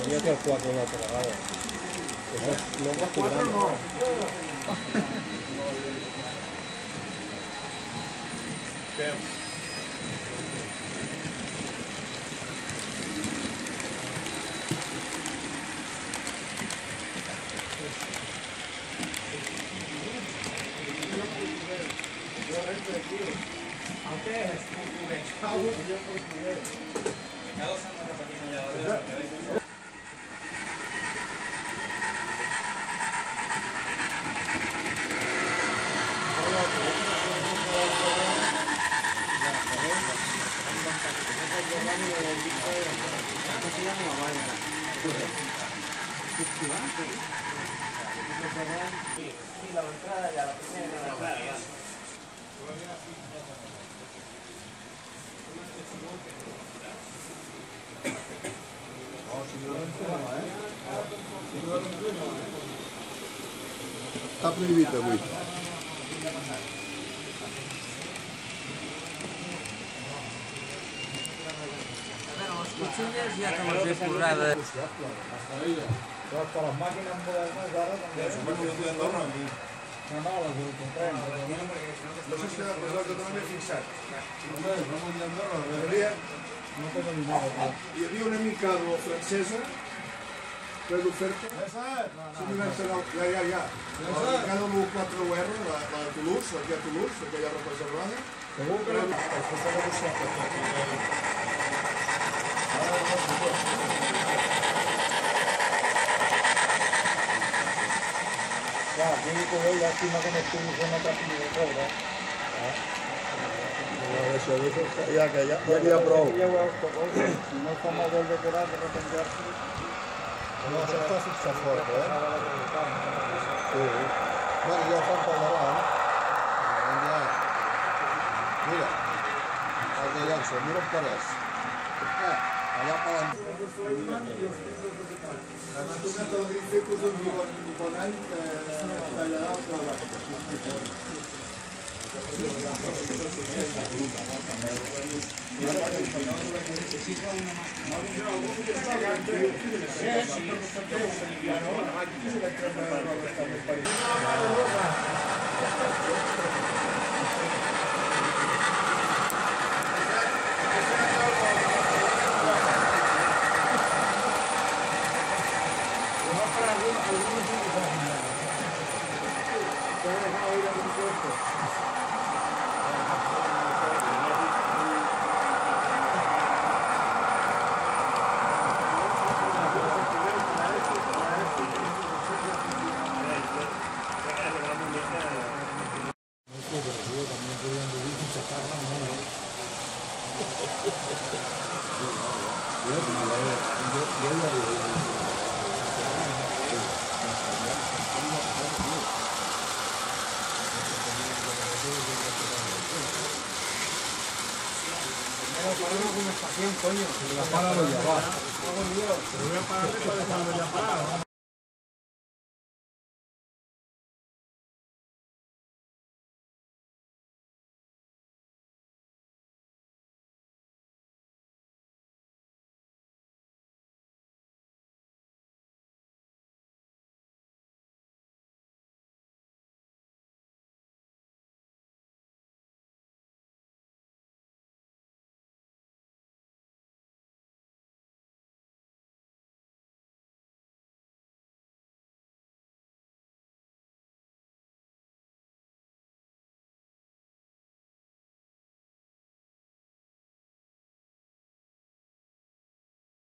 Yo que el 4 no te lo hago. Eso es lo más grande. No. La entrada ya, la primera ya. Està prohibit avui. Les cuchilles ja te les he posades. Però per les màquines modernes ara també... No, les comprem. No sé si però jo també m'he fixat. No tengo ni nada. Hi havia una mica francesa que d'oferta. Ja. La mica de l'1-4UR, la de Toulouse, aquí a Toulouse, aquella ropa reservada. Segur que no s'ha de buscar. Clar, aquí podeu llàstima que no estiguis en otra pintura. Ja n'hi ha prou. Si no fa mal del decorat de repenjar-se... No, això està fixat fort, eh? Sí. Bueno, ja ho fan pel davant. Mira, el de llança, mira on pareix. Allà per l'endavant. La natura del grife posa un bon any tallarà el treball. Alguna estación, coño. La para lo llevar. Voy a pararle para dejarlo ya parado.